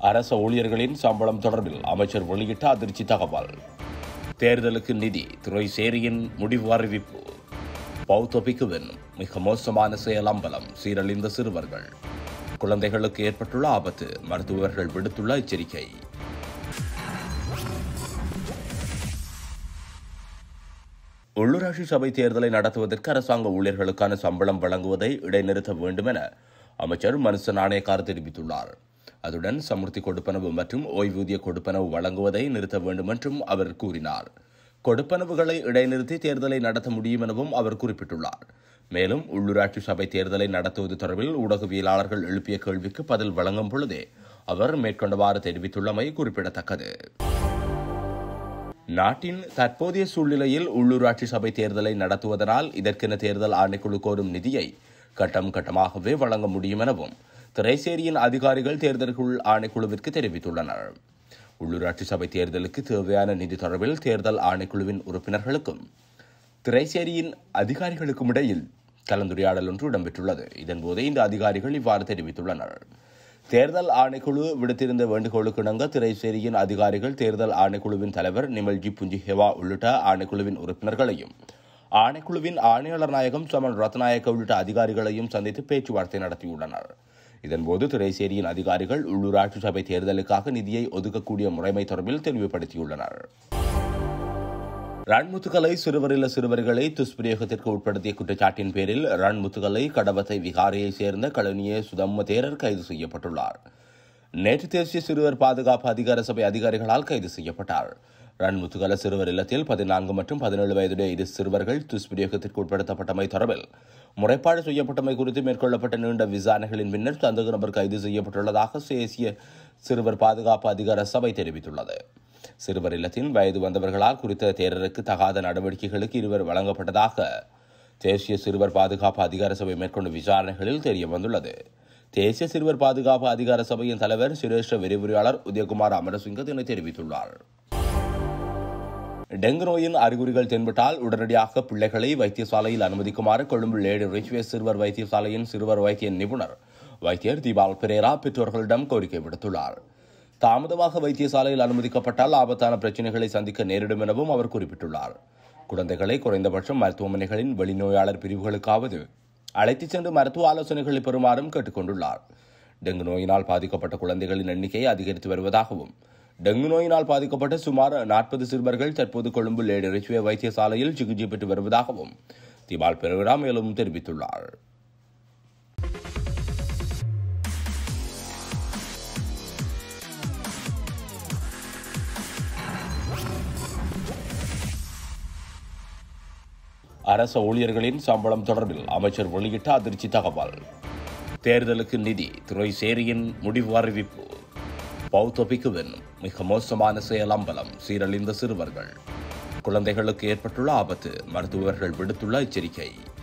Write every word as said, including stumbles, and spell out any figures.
அரச ஊழியர்களின் சம்பளம் தொடர்பில் அமைச்சர் வெளியிட்ட அதிர்ச்சி தகவல். தேர்தலுக்கு நிதி துறை சேரியின் முடிவு அறிவிப்பு. பௌத்த பிக்குவின் மிக மோசமான செயல் அம்பலம், சீரழிந்த சிறுவர்கள். குழந்தைகளுக்கு ஏற்பட்டுள்ள ஆபத்து, மருத்துவர்கள் விடுத்துள்ள எச்சரிக்கை. உள்ளூராட்சி சபை தேர்தலை நடத்துவதற்கு அரசாங்க ஊழியர்களுக்கான சம்பளம் வழங்குவதை இடைநிறுத்த வேண்டும் என அமைச்சர் மனுச நாணயக்கார் தெரிவித்துள்ளார். அதுடன் சமுர்த்தி கொடுப்பனவு மற்றும் ஓய்வூதிய கொடுப்பனவு வழங்குவதை நிறுத்த வேண்டும் என்றும் அவர் கூறினார். கொடுப்பனவுகளை இடைநிறுத்தி தேர்தலை நடத்த முடியும் எனவும் அவர் குறிப்பிட்டுள்ளார். மேலும் உள்ளூராட்சி சபை தேர்தலை நடத்துவது தொடர்பில் ஊடகவியலாளர்கள் எழுப்பிய கேள்விக்கு பதில் வழங்கும் பொழுதே அவர் மேற்கொண்டவாறு தெரிவித்துள்ளமை குறிப்பிடத்தக்கது. நாட்டின் தற்போதைய சூழ்நிலையில் உள்ளூராட்சி சபை தேர்தலை நடத்துவதனால் இதற்கென தேர்தல் ஆணைக்குழு கோரும் நிதியை கட்டம் கட்டமாகவே வழங்க முடியும் எனவும் திரைசேரியின் அதிகாரிகள் தேர்தல்கள் ஆணைக்குழுவிற்கு தெரிவித்துள்ளனர். உள்ளூராட்சி சபை தேர்தலுக்கு தேவையான நிதி தொடர்பில் தேர்தல் ஆணைக்குழுவின் உறுப்பினர்களுக்கும் திரைசேரியின் அதிகாரிகளுக்கும் இடையில் கலந்துரையாடல் ஒன்று இடம்பெற்றுள்ளது. இதன்போது இந்த அதிகாரிகள் இவ்வாறு தெரிவித்துள்ளனர். தேர்தல் ஆணைக்குழு விடுத்திருந்த வேண்டுகோளுக்கு இணங்க திரைசேரியின் அதிகாரிகள் தேர்தல் ஆணைக்குழுவின் தலைவர் நிமல்ஜி புஞ்சி ஹெவா உள்ளிட்ட ஆணைக்குழுவின் உறுப்பினர்களையும் ஆணைக்குழுவின் ஆணையாளர் நாயகம் சமன் ரத்நாயக்க உள்ளிட்ட அதிகாரிகளையும் சந்தித்து பேச்சுவார்த்தை நடத்தியுள்ளனர். இதன்போது திரைசேரியின் அதிகாரிகள் உள்ளூராட்சி சபை தேர்தலுக்காக நிதியை ஒதுக்கக்கூடிய முறைமை தொடர்பில் தெளிவுபடுத்தியுள்ளனர். ரன்முத்துக்கலை சிறுவரில சிறுவர்களை துஷ்பிரயோகத்திற்கு உட்படுத்திய குற்றச்சாட்டின் பேரில் ரன்முத்துக்கலை கடவத்தை விகாரையைச் சேர்ந்த கழனிய சுதம்ம தேரர் கைது செய்யப்பட்டுள்ளார். நேற்று தேசிய சிறுவர் பாதுகாப்பு அதிகார சபை அதிகாரிகளால் கைது செய்யப்பட்டார். ரன்முத்துக்கல சிறுவர் இல்லத்தில் பதினான்கு மற்றும் பதினேழு வயதுடைய இரு சிறுவர்கள் துஷ்பிரயோகத்திற்கு உட்படுத்தப்பட்டமை தொடர்பில் முறைப்பாடு செய்யப்பட்டமை குறித்து மேற்கொள்ளப்பட்ட நீண்ட விசாரணைகளின் பின்னர் சந்தேக நபர் கைது செய்யப்பட்டுள்ளதாக தேசிய சிறுவர் பாதுகாப்பு அதிகார சபை தெரிவித்துள்ளது. சிறுவர் இல்லத்தின் வயது வந்தவர்களால் குறித்த தேரருக்கு தகாத நடவடிக்கைகளுக்கு இருவர் வழங்கப்பட்டதாக தேசிய சிறுவர் பாதுகாப்பு அதிகார சபை மேற்கொண்ட விசாரணைகளில் தெரிய வந்துள்ளது. தேசிய சிறுவர் பாதுகாப்பு அதிகார சபையின் தலைவர் சிரேஷ்ட விரிவுரையாளர் உதயகுமார் அமரசிங்க இதனை தெரிவித்துள்ளார். டெங்கு நோயின் அறிகுறிகள் தென்பட்டால் உடனடியாக பிள்ளைகளை வைத்தியசாலையில் அனுமதிக்குமாறு கொழும்பு லேடி ரிச்வே சிறுவர் வைத்தியசாலையின் சிறுவர் வைத்திய நிபுணர் வைத்தியர் தீபால் பெரேரா பெற்றோர்களிடம் கோரிக்கை விடுத்துள்ளார். தாமதமாக வைத்தியசாலையில் அனுமதிக்கப்பட்டால் ஆபத்தான பிரச்சினைகளை சந்திக்க நேரிடும் எனவும் அவர் குறிப்பிட்டுள்ளார். குழந்தைகளை குறைந்தபட்சம் மருத்துவமனைகளின் வெளிநோயாளர் பிரிவுகளுக்காவது அழைத்துச் சென்று மருத்துவ ஆலோசனைகளை பெறுமாறும் கேட்டுக் கொண்டுள்ளார். டெங்கு நோயினால் பாதிக்கப்பட்ட குழந்தைகளின் எண்ணிக்கை அதிகரித்து வருவதாகவும் டெங்கு நோயினால் பாதிக்கப்பட்ட சுமார் நாற்பது சிறுவர்கள் தற்போது கொழும்பு லேடி ரிச்வே வைத்தியசாலையில் சிகிச்சை பெற்று வருவதாகவும் தீபால் பெரேரா மேலும் தெரிவித்துள்ளார். அரச ஊழியர்களின் சம்பளம் தொடர்பில் அமைச்சர் வெளியிட்ட அதிர்ச்சி தகவல். தேர்தலுக்கு நிதி துறை சேரியின் முடிவு அறிவிப்பு. பௌத்த பிக்குவின் மிக மோசமான செயல் அம்பலம், சீரழிந்த சிறுவர்கள். குழந்தைகளுக்கு ஏற்பட்டுள்ள ஆபத்து, மருத்துவர்கள் விடுத்துள்ள எச்சரிக்கை.